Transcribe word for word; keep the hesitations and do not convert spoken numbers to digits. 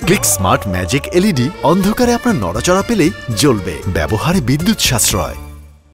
Click smart magic LED অন্ধকারে আপনার নড়াচড়া পেলেই জ্বলবে, ব্যবহারে বিদ্যুৎ সাশ্রয়।